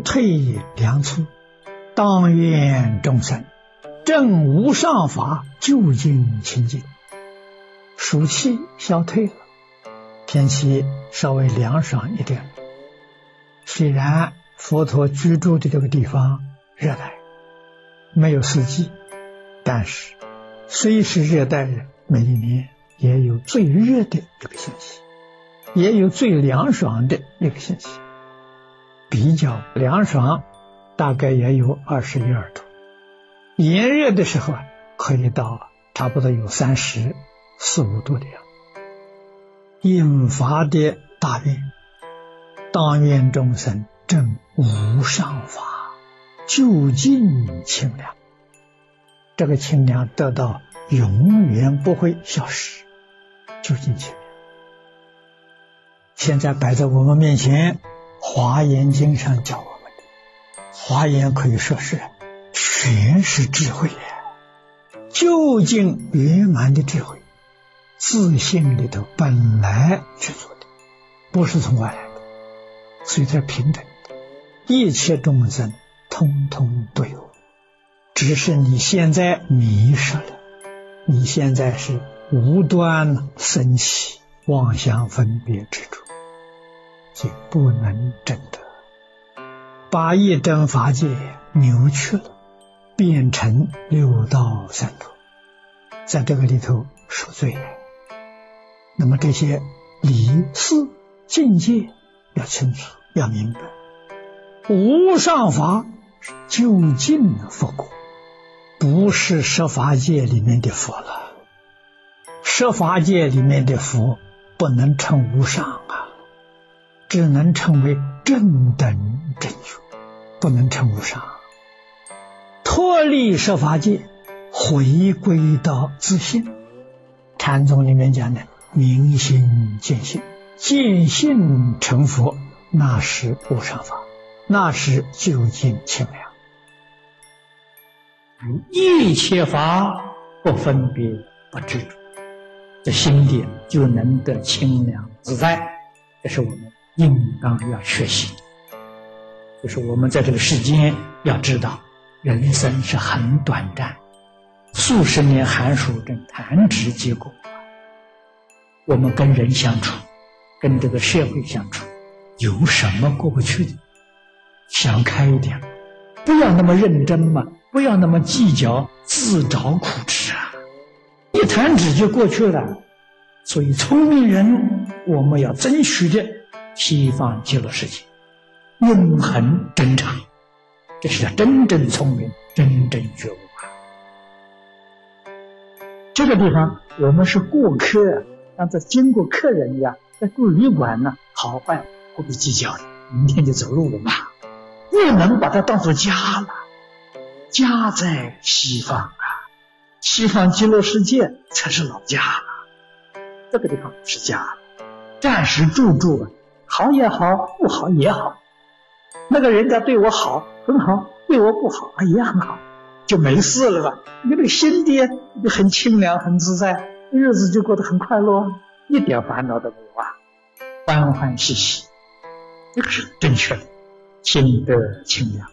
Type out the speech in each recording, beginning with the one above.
退良粗，当愿众生证无上法，究竟清净。暑气消退了，天气稍微凉爽一点。虽然佛陀居住的这个地方热带，没有四季，但是虽是热带，每一年也有最热的一个星期，也有最凉爽的一个星期。比较凉爽大概也有21、22度，炎热的时候可以到差不多有34、35度的样子。引发的大愿，当愿众生证无上法，究竟清凉。这个清凉得到永远不会消失，究竟清凉。现在摆在我们面前，华严经上教我们的，华严可以说是全是智慧，究竟圆满的智慧，自性里头本来去做的，不是从外来的，所以它平等的，一切众生通通都有，只是你现在迷失了，你现在是无端生起妄想分别执着，就不能证得，把一真法界扭曲了，变成六道三途，在这个里头受罪。那么这些理事境界要清楚，要明白，无上法是究竟的佛果，不是十法界里面的佛了。十法界里面的佛不能称无上啊，只能称为正等正觉，不能称无上。脱离十法界，回归到自性。禅宗里面讲的明心见性，见性成佛，那是无上法，那是究竟清凉。一切法不分别不执着，这心地就能得清凉自在。这是我们应当要学习。就是我们在这个世间要知道，人生是很短暂，数十年寒暑正弹指即过。我们跟人相处，跟这个社会相处，有什么过不去的？想开一点，不要那么认真嘛，不要那么计较，自找苦吃啊！一弹指就过去了。所以聪明人，我们要争取的西方极乐世界，永恒真常，这是真正聪明，真正觉悟啊！这个地方我们是过客，像在经过客人一样，在住旅馆呢，好坏不必计较的，明天就走路了嘛，不能把它当作家了。家在西方啊，西方极乐世界才是老家了，这个地方是家，暂时住好也好，不好也好，那个人家对我好很好，对我不好也很好，就没事了吧？你这个心地就很清凉很自在，日子就过得很快乐，一点烦恼都没有啊，欢欢喜喜，这个是正确的，心得清凉。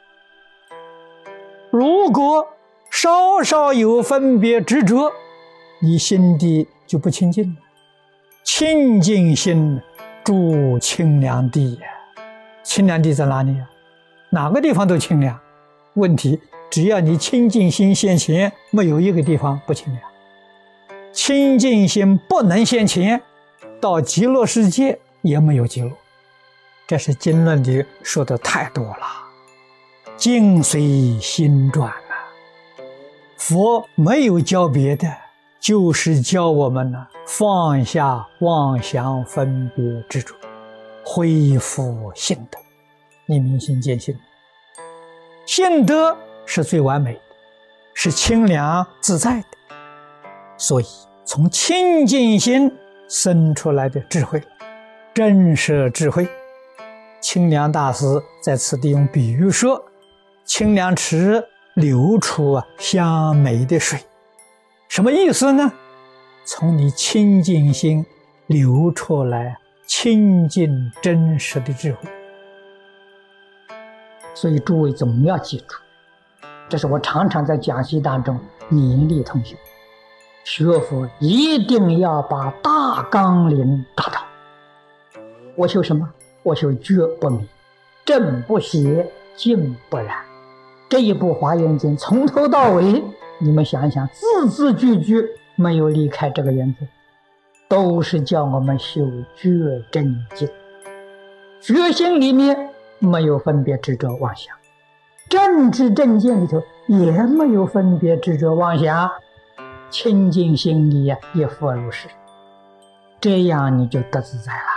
如果稍稍有分别执着，你心地就不清净了。清净心住清凉地呀，清凉地在哪里呀？哪个地方都清凉。问题只要你清净心现前，没有一个地方不清凉。清净心不能现前，到极乐世界也没有极乐。这是经论里说的太多了，境随心转啊。佛没有教别的，就是教我们呢放下妄想分别执着，恢复性德。你明心见性，性德是最完美的，是清凉自在的。所以从清净心生出来的智慧，正是智慧。清凉大师在此地用比喻说，清凉池流出香美的水，什么意思呢？从你清净心流出来清净真实的智慧。 所以诸位总要记住，这是我常常在讲习当中勉励同学，学佛一定要把大纲领达到。我修什么？我修觉不迷，正不邪，静不染。这一部《华严经》从头到尾，你们想一想，字字句句没有离开这个原则，都是叫我们修觉真境。觉心里面没有分别执着妄想，正知正见里头也没有分别执着妄想，清净心里也复如是，这样你就得自在了。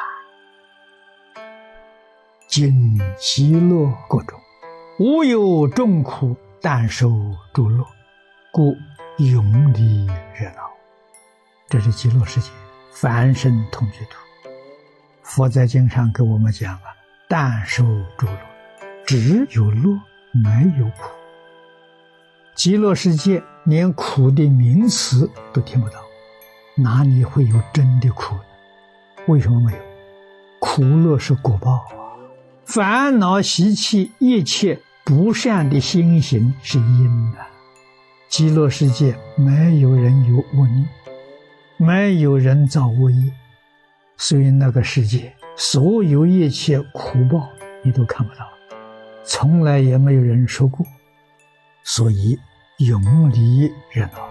今喜乐国中，无有众苦，但受诸乐，故永离热闹。这是极乐世界凡圣同居土。佛在经上给我们讲了，但受诸乐，只有乐，没有苦。极乐世界连苦的名词都听不到，哪里会有真的苦呢？为什么没有？苦乐是果报啊，烦恼习气一切不善的心行是因啊。极乐世界没有人有恶念，没有人造恶业，所以那个世界所有一切苦报你都看不到，从来也没有人说过，所以永离热闹。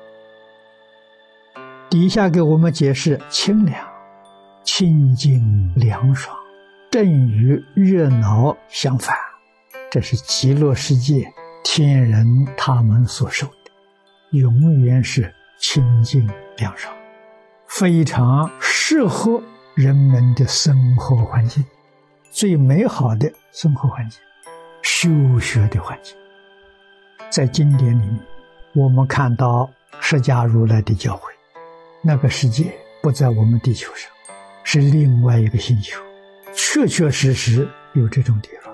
底下给我们解释清凉、清净、凉爽，正与热闹相反。这是极乐世界天人他们所受的，永远是清净凉爽，非常适合人们的生活环境，最美好的生活环境，修学的环境。在经典里面，我们看到释迦如来的教诲，那个世界不在我们地球上，是另外一个星球，确确实实有这种地方。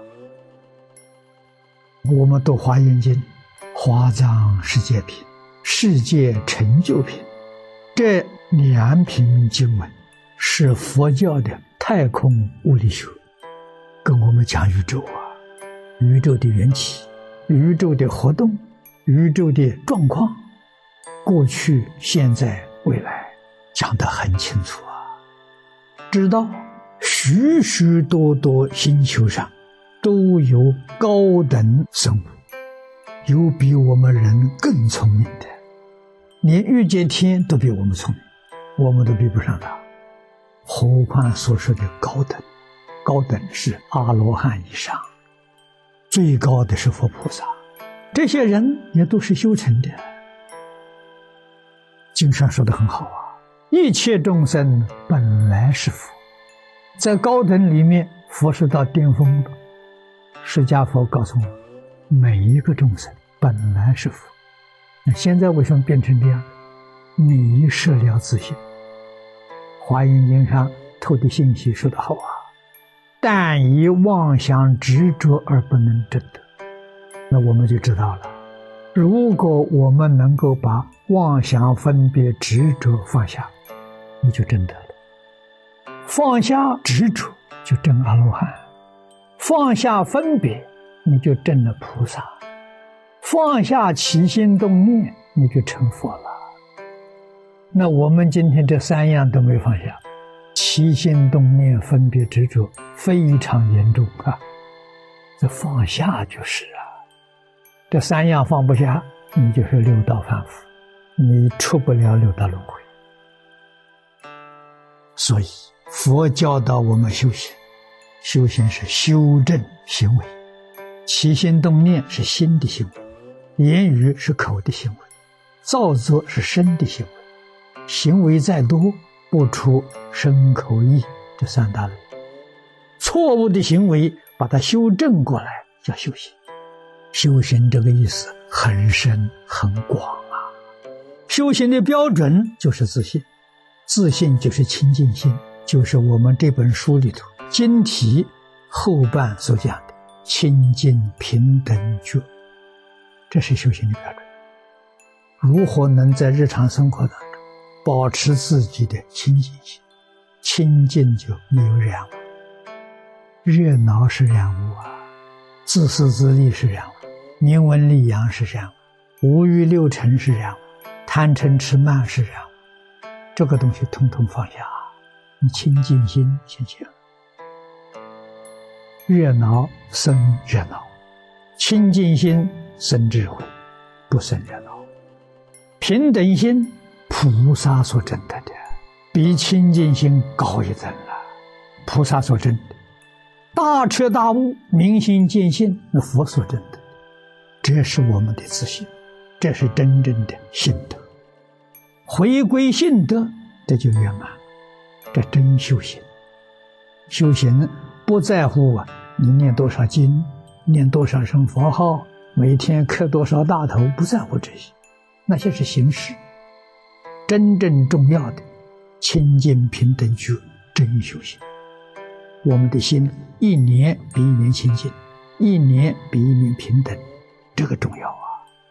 我们读华严经，华藏世界品、世界成就品，这两品经文是佛教的太空物理学，跟我们讲宇宙啊，宇宙的缘起，宇宙的活动，宇宙的状况，过去、现在、未来讲得很清楚啊。知道许许多多星球上都有高等生物，有比我们人更聪明的，连欲界天都比我们聪明，我们都比不上他，何况所说的高等。高等是阿罗汉以上，最高的是佛菩萨，这些人也都是修成的。经上说得很好啊，一切众生本来是佛。在高等里面，佛是到巅峰的。释迦佛告诉我，每一个众生本来是佛。那现在为什么变成这样？迷失了自信。华严经上透的信息说得好啊，但以妄想执着而不能证得。那我们就知道了，如果我们能够把妄想分别执着放下，你就证得了。放下执着就证阿罗汉，放下分别你就证了菩萨，放下起心动念你就成佛了。那我们今天这三样都没放下，起心动念分别执着非常严重啊，这放下就是啊，这三样放不下，你就是六道凡夫，你出不了六道轮回。所以佛教导我们修行，修行是修正行为，起心动念是心的行为，言语是口的行为，造作是身的行为，行为再多不出身口意这三大类，错误的行为把它修正过来叫修行。修行这个意思很深很广啊，修行的标准就是自信，自信就是清净心，就是我们这本书里头经题后半所讲的清净平等觉，这是修行的标准。如何能在日常生活当中保持自己的清净心？清净就没有染污，热闹是染污啊， 自私自利是这样，名闻利养是这样，五欲六尘是这样，贪嗔痴慢是这样，这个东西统统放下，你清净心先行。热闹生热闹，清净心生智慧，不生热闹。平等心，菩萨所证得的，比清净心高一等了。菩萨所证的大彻大悟、明心见性，那佛所证的，这是我们的自信，这是真正的心得。回归性德，这就圆满，这真修行。修行不在乎你念多少经，念多少声佛号，每天磕多少大头，不在乎这些，那些是形式。真正重要的清净平等觉，真修行。我们的心一年比一年清净，一年比一年平等，这个重要啊。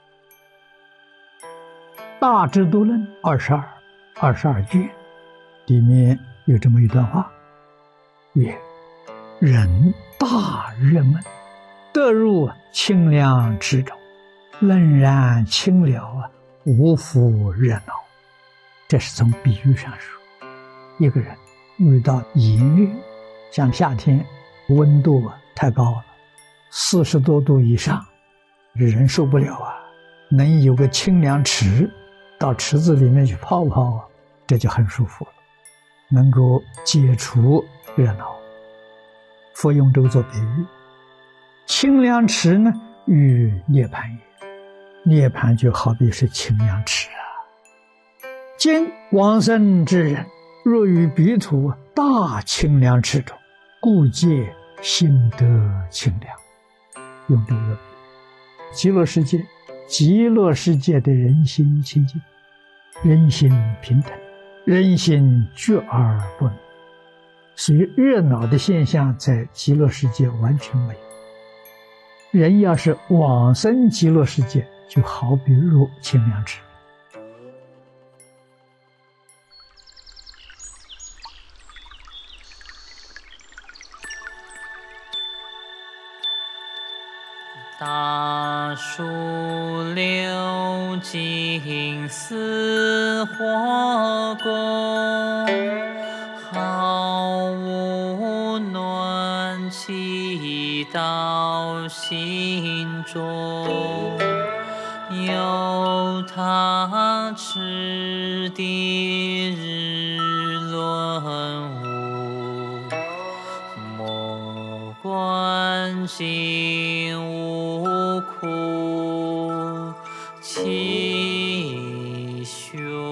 大智度论22卷里面有这么一段话，曰：人大热闷，得入清凉池中，冷然清了无复热闹。这是从比喻上说，一个人遇到炎热，像夏天温度太高了，40多度以上，人受不了啊。能有个清凉池，到池子里面去泡泡这就很舒服了，能够解除热闹。佛用这个做比喻，清凉池呢与涅槃也，涅槃就好比是清凉池啊。今往生之人，若于彼土大清凉池中，故借心得清凉。用这个极乐世界，极乐世界的人心清净，人心平等，人心觉而不能，所以热闹的现象在极乐世界完全没有。人要是往生极乐世界，就好比入清凉池。 大树流金丝火供，好无暖气到心中，有他持的日轮舞，莫观今无苦其修。